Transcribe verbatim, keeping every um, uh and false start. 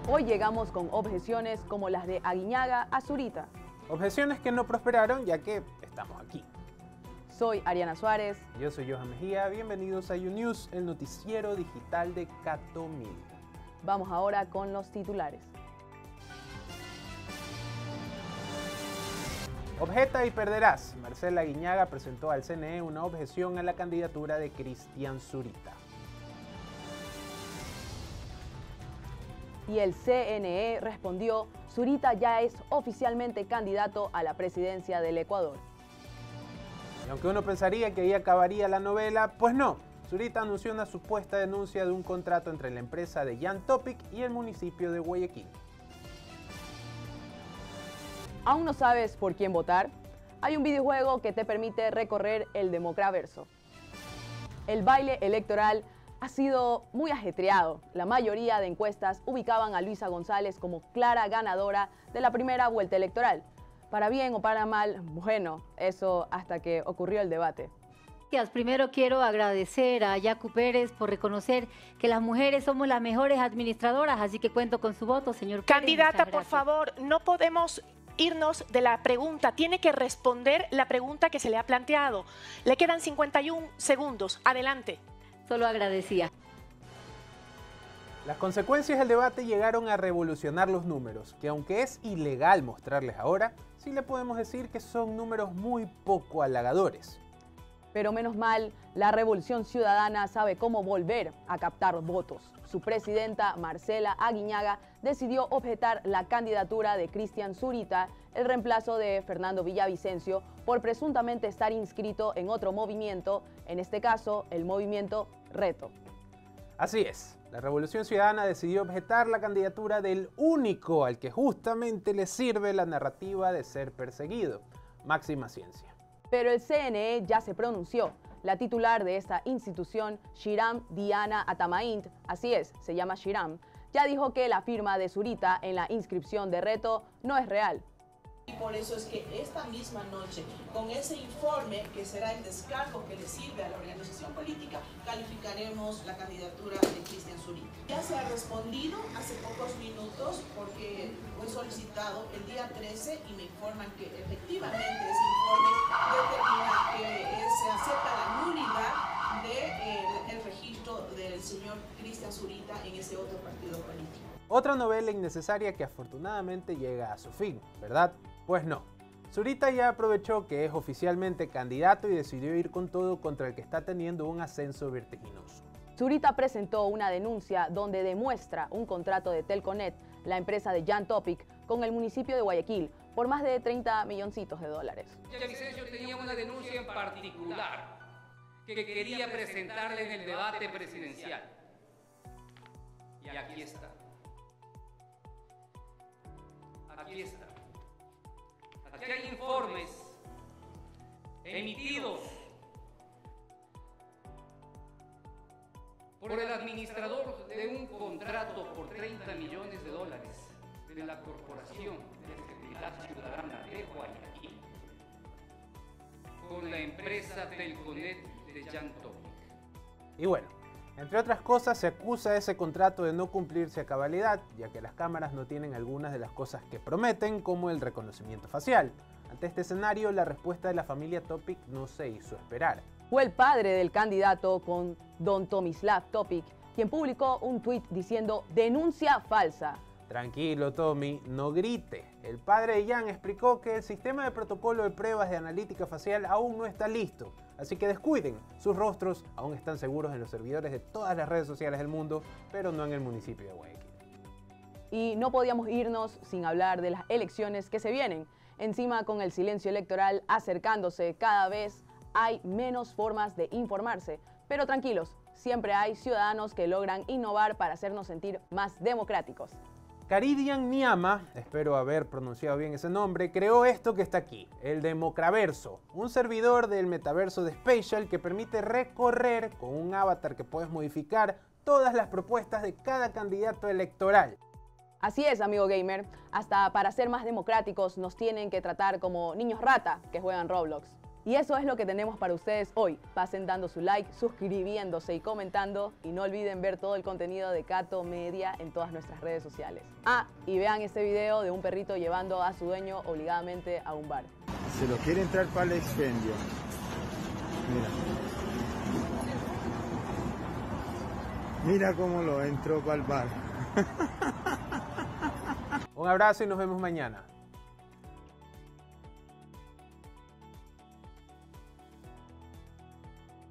Hoy llegamos con objeciones como las de Aguiñaga a Zurita. Objeciones que no prosperaron ya que estamos aquí. Soy Ariana Suárez. Yo soy Johan Mejía. Bienvenidos a YouNews, el noticiero digital de Cato Media. Vamos ahora con los titulares. Objeta y perderás. Marcela Aguiñaga presentó al C N E una objeción a la candidatura de Cristian Zurita. Y el C N E respondió: Zurita ya es oficialmente candidato a la presidencia del Ecuador. Y aunque uno pensaría que ahí acabaría la novela, pues no. Zurita anunció una supuesta denuncia de un contrato entre la empresa de Jan Topic y el municipio de Guayaquil. ¿Aún no sabes por quién votar? Hay un videojuego que te permite recorrer el Democraverso. El baile electoral ha sido muy ajetreado. La mayoría de encuestas ubicaban a Luisa González como clara ganadora de la primera vuelta electoral. Para bien o para mal, bueno, eso hasta que ocurrió el debate. Primero quiero agradecer a Yacu Pérez por reconocer que las mujeres somos las mejores administradoras, así que cuento con su voto, señor Pérez. Candidata, por favor, no podemos irnos de la pregunta. Tiene que responder la pregunta que se le ha planteado. Le quedan cincuenta y un segundos. Adelante. Solo agradecía. Las consecuencias del debate llegaron a revolucionar los números, que aunque es ilegal mostrarles ahora, sí le podemos decir que son números muy poco halagadores. Pero menos mal, la Revolución Ciudadana sabe cómo volver a captar votos. Su presidenta, Marcela Aguiñaga, decidió objetar la candidatura de Cristian Zurita, el reemplazo de Fernando Villavicencio, por presuntamente estar inscrito en otro movimiento, en este caso, el movimiento Reto. Así es, la Revolución Ciudadana decidió objetar la candidatura del único al que justamente le sirve la narrativa de ser perseguido, Máxima Ciencia. Pero el C N E ya se pronunció. La titular de esta institución, Shiram Diana Atamaint, así es, se llama Shiram, ya dijo que la firma de Zurita en la inscripción de Reto no es real. Y por eso es que esta misma noche, con ese informe que será el descargo que le sirve a la organización política, calificaremos la candidatura de Cristian Zurita. Ya se ha respondido hace pocos minutos porque fue solicitado el día trece y me informan que efectivamente ese informe determina que se acepta la nulidad del de, registro del señor Cristian Zurita en ese otro partido político. Otra novela innecesaria que afortunadamente llega a su fin, ¿verdad? Pues no. Zurita ya aprovechó que es oficialmente candidato y decidió ir con todo contra el que está teniendo un ascenso vertiginoso. Zurita presentó una denuncia donde demuestra un contrato de Telconet, la empresa de Jan Topic, con el municipio de Guayaquil, por más de treinta milloncitos de dólares. Villavicencio tenía una denuncia en particular que quería presentarle en el debate presidencial. Y aquí está. Aquí está. Aquí hay informes emitidos por el administrador de un contrato por treinta millones de dólares de la Corporación de Seguridad Ciudadana de Guayaquil con la empresa Telconet de Jan Topic. Y bueno, entre otras cosas, se acusa ese contrato de no cumplirse a cabalidad, ya que las cámaras no tienen algunas de las cosas que prometen, como el reconocimiento facial. Ante este escenario, la respuesta de la familia Topic no se hizo esperar. Fue el padre del candidato con don Tomislav Topic, quien publicó un tuit diciendo denuncia falsa. Tranquilo, Tommy, no grite. El padre de Jan explicó que el sistema de protocolo de pruebas de analítica facial aún no está listo, así que descuiden. Sus rostros aún están seguros en los servidores de todas las redes sociales del mundo, pero no en el municipio de Guayaquil. Y no podíamos irnos sin hablar de las elecciones que se vienen. Encima, con el silencio electoral acercándose cada vez, hay menos formas de informarse. Pero tranquilos, siempre hay ciudadanos que logran innovar para hacernos sentir más democráticos. Caridian Niama, espero haber pronunciado bien ese nombre, creó esto que está aquí, el Democraverso, un servidor del metaverso de Spatial que permite recorrer con un avatar que puedes modificar todas las propuestas de cada candidato electoral. Así es, amigo gamer, hasta para ser más democráticos nos tienen que tratar como niños rata que juegan Roblox. Y eso es lo que tenemos para ustedes hoy. Pasen dando su like, suscribiéndose y comentando. Y no olviden ver todo el contenido de Cato Media en todas nuestras redes sociales. Ah, y vean este video de un perrito llevando a su dueño obligadamente a un bar. Se lo quiere entrar para el expendio. Mira. Mira cómo lo entró para el bar. Un abrazo y nos vemos mañana.